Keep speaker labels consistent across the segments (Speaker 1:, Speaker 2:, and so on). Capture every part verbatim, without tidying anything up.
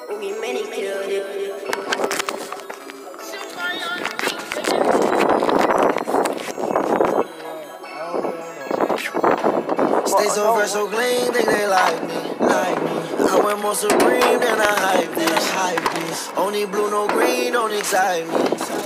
Speaker 1: We many killed it.
Speaker 2: Stay so fresh, so clean, think they like me, like me. I wear more Supreme than I hype this, hype this. Only blue, no green, don't excite me.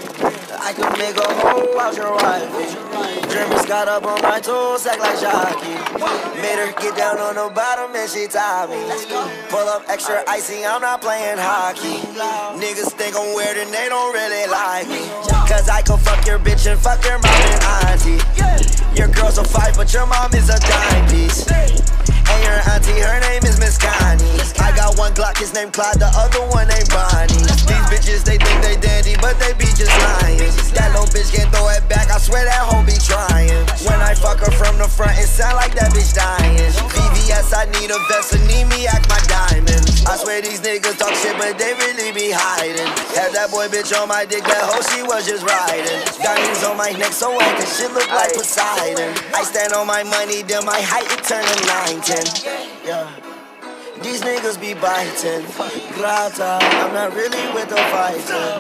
Speaker 2: I can make a hole out your wifey. Germans got up on my toes, act like jockey. Made her get down on the bottom and she tied me. Pull up extra icy, I'm not playing hockey. Niggas think I'm weird and they don't really like me. Cause I can fuck your bitch and fuck your mom and auntie. Your girl's a five, but your mom is a dime piece. And your auntie, her name is Miss Connie. I got one Glock, his name Clyde, the other one named Bonnie. These bitches, they think they dandy, but they be just lying. That little bitch can't throw it back, I swear that hoe be trying. When I fuck her from the front, it sound like that bitch dying. V V S, I need a vest, and need me act my diamond. I swear these niggas talk shit, but they really be hiding. Had that boy bitch on my dick, that hoe she was just riding. Diamonds on my neck, so white, this shit look like Poseidon. I stand on my money, then my height, it turn to nine ten. Yeah. These niggas be biting. Grata, I'm not really with the fighter.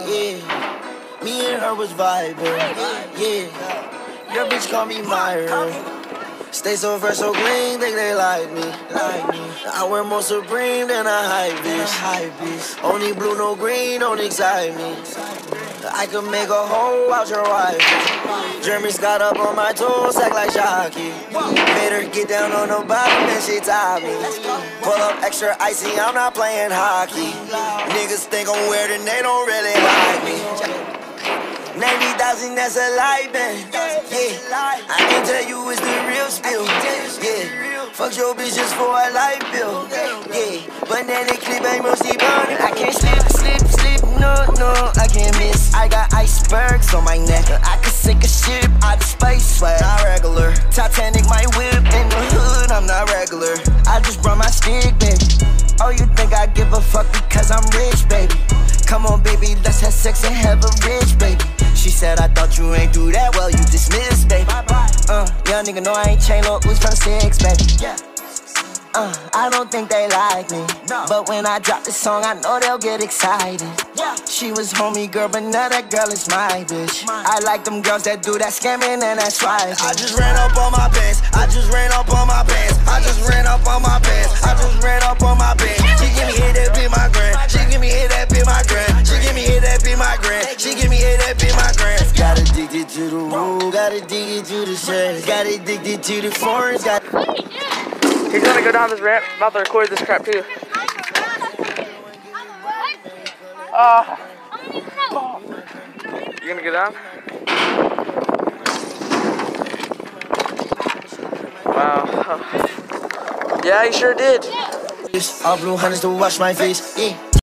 Speaker 2: Yeah. Me and her was vibing. Yeah. Your bitch call me Myra. Stay so fresh, so clean, think they like me, like me. I wear more Supreme than a hype bitch. Only blue, no green, don't excite me. I can make a hole out your wife. Germans got up on my toes, act like jockey. Made her get down on the bottom and she tied me. Pull up extra icy, I'm not playing hockey. Niggas think I'm weird and they don't really like me. ninety thousand, that's a lie, man. Yeah, I can tell you it's the real spill. Yeah, fuck your bitch just for a life bill. Yeah, banana clip ain't mostly burning. I can't slip, slip, slip, no, no, I can't miss. I got icebergs on my neck. I could sink a ship out of space, but not regular. Titanic, my whip in the hood, I'm not regular. I just brought my stick, baby. Oh, you think I give a fuck because I'm rich, baby? Come on, baby, let's have sex and have a rich, baby. She said, I thought you ain't do that well, you dismissed, baby. Uh, young nigga know I ain't chain low, who's from six, baby. Uh, I don't think they like me, but when I drop this song, I know they'll get excited. She was homie girl, but now that girl is my bitch. I like them girls that do that scamming and that swiping. I just ran up on my pants, I just ran up on my pants, I just ran up on my pants, I just ran up on my pants. She give me hit that be my grand, she give me hit that be my grand, she give me hit that be my grand, she give me hit that be my grand. Got addicted to the room, got addicted to the shit, got addicted to the foreigns, got.
Speaker 3: He's gonna go down this ramp, about to record this crap too. Uh, you gonna get down? Wow. Yeah, he sure did.
Speaker 2: All blue hunters to wash my face. Yeah.